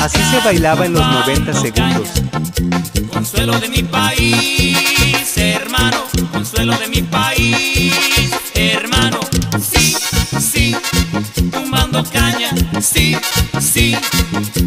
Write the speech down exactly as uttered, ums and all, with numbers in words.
Así se bailaba en los noventa segundos. Consuelo de mi país, hermano, consuelo de mi país, hermano. Sí, sí, tumbando caña, sí, sí,